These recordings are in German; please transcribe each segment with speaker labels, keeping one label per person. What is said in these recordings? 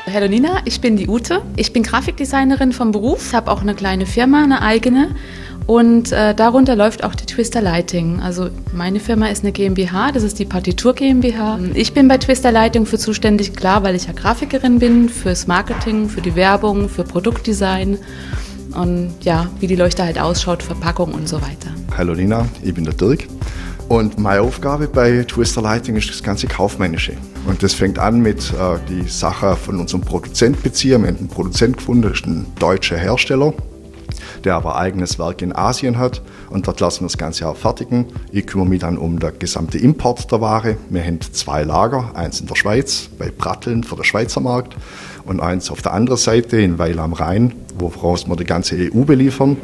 Speaker 1: Hallo Nina, ich bin die Ute. Ich bin Grafikdesignerin vom Beruf, habe auch eine kleine Firma, eine eigene. Und darunter läuft auch die Twister Lighting. Also meine Firma ist eine GmbH, das ist die Partitur GmbH. Ich bin bei Twister Lighting für zuständig, klar, weil ich ja Grafikerin bin, fürs Marketing, für die Werbung, für Produktdesign und ja, wie die Leuchte halt ausschaut, Verpackung und so weiter.
Speaker 2: Hallo Nina, ich bin der Dirk. Und meine Aufgabe bei Twister Lighting ist das ganze Kaufmännische. Und das fängt an mit die Sache von unserem Produzent beziehen. Wir haben einen Produzent gefunden, das ist ein deutscher Hersteller, der aber eigenes Werk in Asien hat. Und dort lassen wir das ganze auch fertigen. Ich kümmere mich dann um den gesamten Import der Ware. Wir haben 2 Lager, eins in der Schweiz, bei Pratteln für den Schweizer Markt und eins auf der anderen Seite in Weil am Rhein, woraus wir die ganze EU beliefern.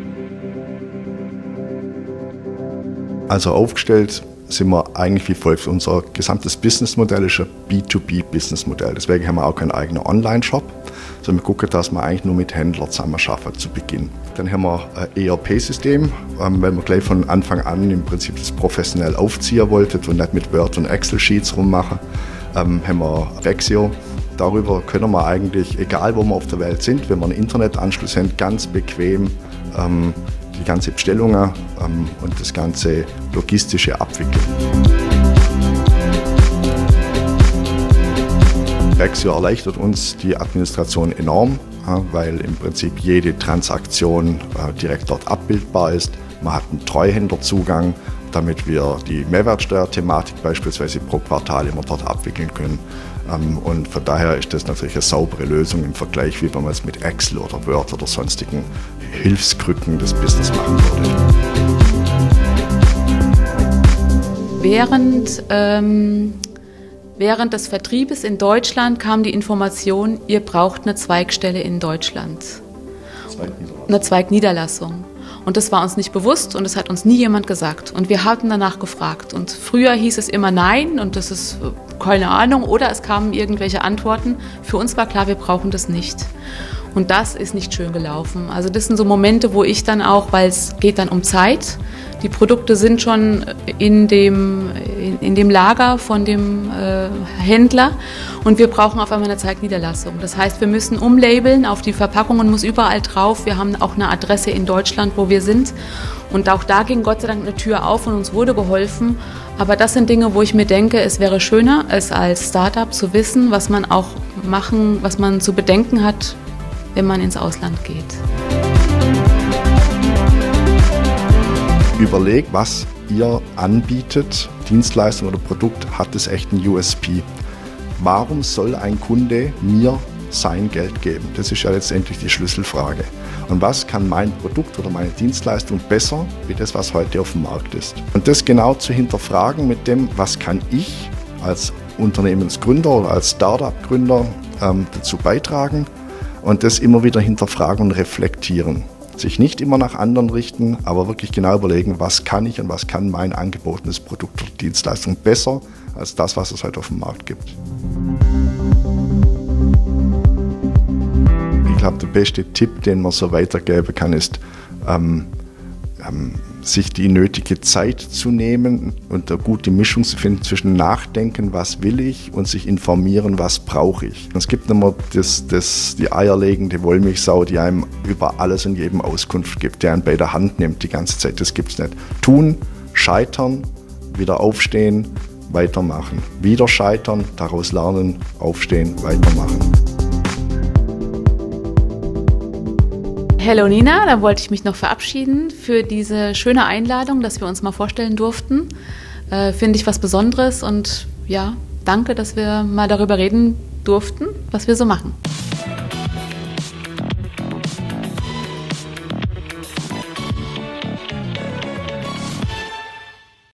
Speaker 2: Also aufgestellt sind wir eigentlich wie folgt. Unser gesamtes Businessmodell ist ein B2B-Businessmodell. Deswegen haben wir auch keinen eigenen Online-Shop. Also wir gucken, dass wir eigentlich nur mit Händlern zusammenarbeiten zu Beginn. Dann haben wir ein ERP-System, weil wir gleich von Anfang an im Prinzip das professionell aufziehen wollten und nicht mit Word- und Excel-Sheets rummachen. Haben wir Rexio. Darüber können wir eigentlich, egal wo wir auf der Welt sind, wenn wir einen Internetanschluss haben, ganz bequem die ganze Bestellungen und das ganze Logistische abwickeln. Rexio erleichtert uns die Administration enorm, weil im Prinzip jede Transaktion direkt dort abbildbar ist. Man hat einen Treuhänderzugang, damit wir die Mehrwertsteuerthematik beispielsweise pro Quartal immer dort abwickeln können. Und von daher ist das natürlich eine saubere Lösung im Vergleich, wie wenn man es mit Excel oder Word oder sonstigen Hilfskrücken des Business machen würde.
Speaker 1: Während des Vertriebes in Deutschland kam die Information, ihr braucht eine Zweigstelle in Deutschland. Eine Zweigniederlassung. Und das war uns nicht bewusst und das hat uns nie jemand gesagt. Und wir hatten danach gefragt. Und früher hieß es immer nein und das ist keine Ahnung oder es kamen irgendwelche Antworten. Für uns war klar, wir brauchen das nicht. Und das ist nicht schön gelaufen. Also das sind so Momente, wo ich dann auch, weil es geht dann um Zeit, die Produkte sind schon in dem Lager von dem Händler und wir brauchen auf einmal eine Zweigniederlassung. Das heißt, wir müssen umlabeln, auf die Verpackungen muss überall drauf. Wir haben auch eine Adresse in Deutschland, wo wir sind. Und auch da ging Gott sei Dank eine Tür auf und uns wurde geholfen. Aber das sind Dinge, wo ich mir denke, es wäre schöner, es als Startup zu wissen, was man auch was man zu bedenken hat, wenn man ins Ausland geht.
Speaker 2: Überlegt, was ihr anbietet, Dienstleistung oder Produkt, hat es echt einen USP. Warum soll ein Kunde mir sein Geld geben? Das ist ja letztendlich die Schlüsselfrage. Und was kann mein Produkt oder meine Dienstleistung besser, wie das, was heute auf dem Markt ist? Und das genau zu hinterfragen mit dem, was kann ich als Unternehmensgründer oder als Startup-Gründer dazu beitragen und das immer wieder hinterfragen und reflektieren. Sich nicht immer nach anderen richten, aber wirklich genau überlegen, was kann ich und was kann mein angebotenes Produkt oder Dienstleistung besser als das, was es heute auf dem Markt gibt. Ich glaube, der beste Tipp, den man so weitergeben kann, ist, sich die nötige Zeit zu nehmen und eine gute Mischung zu finden zwischen Nachdenken, was will ich, und sich informieren, was brauche ich. Es gibt immer die eierlegende Wollmilchsau, die einem über alles und jedem Auskunft gibt, die einen bei der Hand nimmt die ganze Zeit. Das gibt es nicht. Tun, scheitern, wieder aufstehen, weitermachen. Wieder scheitern, daraus lernen, aufstehen, weitermachen.
Speaker 1: Hallo Nina, da wollte ich mich noch verabschieden für diese schöne Einladung, dass wir uns mal vorstellen durften. Finde ich was Besonderes und ja, danke, dass wir mal darüber reden durften, was wir so machen.